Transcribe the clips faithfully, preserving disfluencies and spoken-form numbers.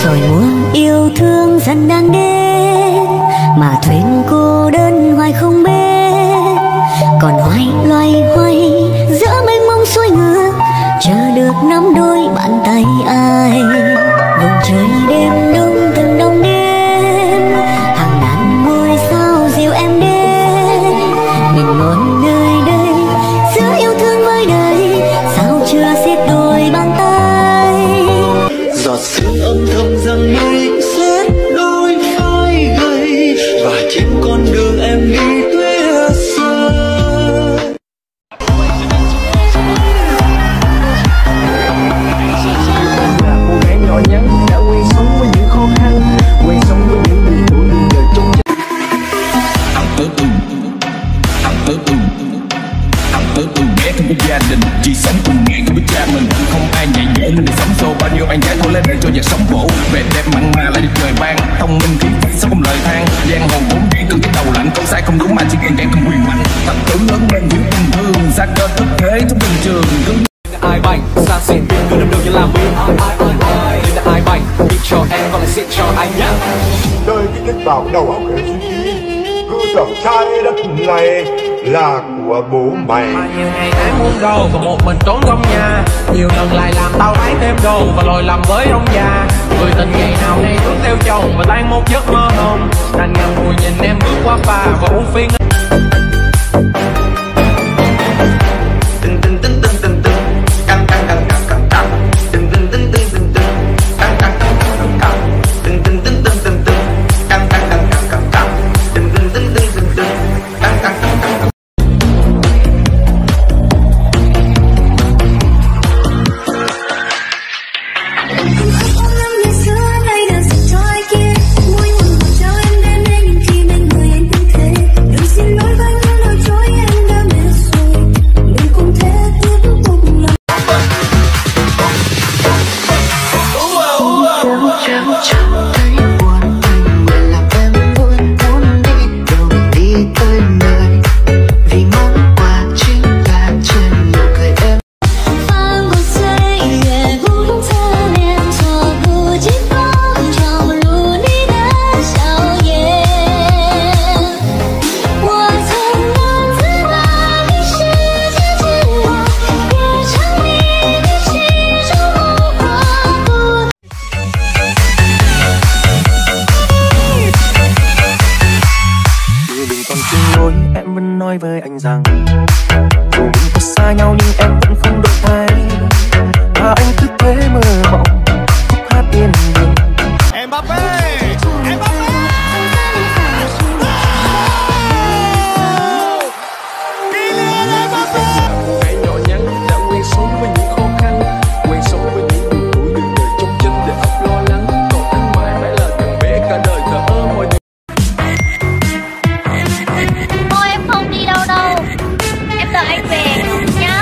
rồi mùa yêu thương dần đang đến, mà thuyền cô đơn hoài không bên. Còn hoài loay hoay giữa mênh mông xuôi ngược, chờ được nắm đôi bàn tay ai. Vùng trời đêm đông từng đông đêm, hàng ngàn ngôi sao dịu em đến. Mình một nơi đây giữa yêu thương với đời, sao chưa xiết đôi bàn tay. Giọt sương âm thầm rằng mình sẽ đôi vai gầy, và trên con đường em đi tuyết rơi. Là cô gái nhỏ nhắn đã quen sống với những khó khăn, quen sống với những niềm vui đường đời trong chân. Ghé không có gia đình, chỉ sống cùng ngàn với cha mình. Không ai nhảy nhẽ nên sống xô, bao nhiêu anh gái thôi lấy để cho giặc sống vỗ. Về đẹp mặn mà lại được trời ban, thông minh khí phách sao không lời than. Giang hồ vốn dĩ từ cái đầu lạnh, không sai không đúng mà chỉ ghen ghét không quyền mạnh. Thật tưởng lớn lên hiểu tình thương, xa cơ thức thế trong từng trường. Ai bành, xa xỉn, cứ đâm đầu như làm mình. Nên là ai bành, biết cho em còn lại xịn cho anh nhá. Đời cái kết vào đầu óc để suy nghĩ, cứ tưởng trái đất này là của bố mày. Mà nhiều ngày tháng muốn đâu và một mình trốn trong nhà, nhiều lần lại làm tao lấy thêm đồ và lòi lầm với ông già. Người tình ngày nào nay bước theo chồng và tan một giấc mơ hồng, đành ngậm ngùi nhìn em bước qua phà và uống phiên. Nói với anh rằng dù mình có xa nhau nhưng em vẫn không đổi thay, và anh cứ thế mơ mộng khúc hát yên bình. Em bắp ơi, em bắp ơi. Gái nhỏ nhắn đã quen sống với những khó khăn, quen sống với những buồn tuổi đường đời trong chân để ấp lo lắng. Còn anh mãi mãi là thằng bé cả đời thờ ơ mọi điều. Đợi anh về nhá.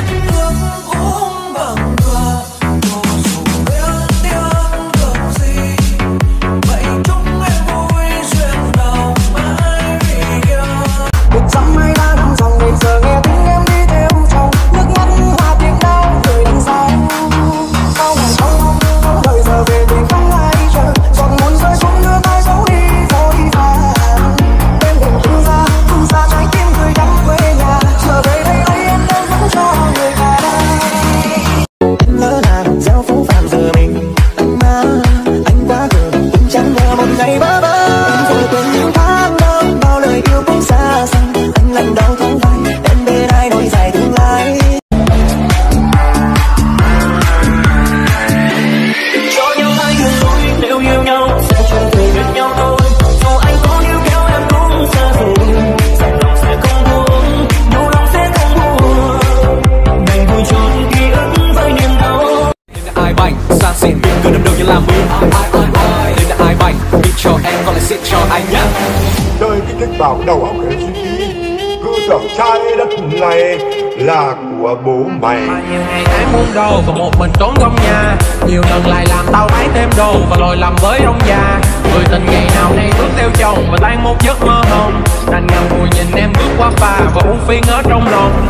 Đời cái kết vào đầu óc để suy nghĩ, cứ tưởng trái đất này là của bố mày. Mà nhiều ngày tháng muốn đâu và một mình trốn trong nhà, nhiều lần lại làm tao lấy thêm đồ và lòi lầm với ông già. Người tình ngày nào nay bước theo chồng và tan một giấc mơ hồng, đành ngậm ngùi nhìn em bước qua phà và uống phiên ở trong lòng.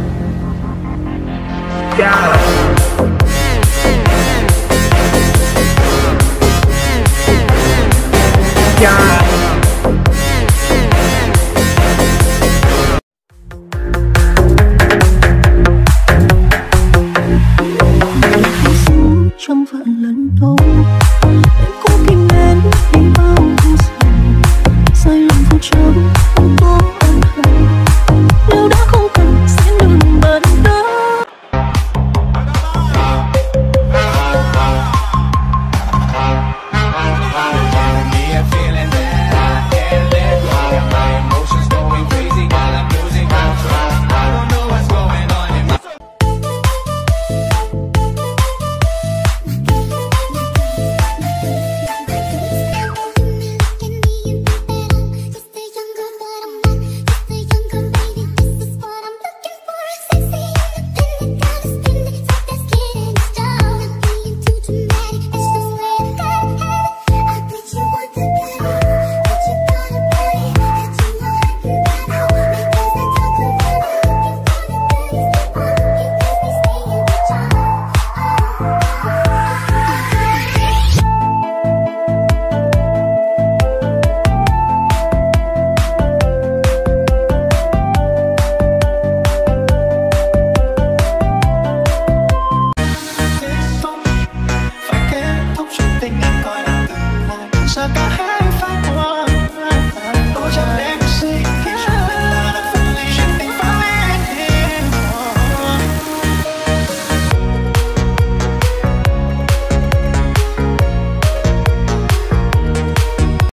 Cha trai.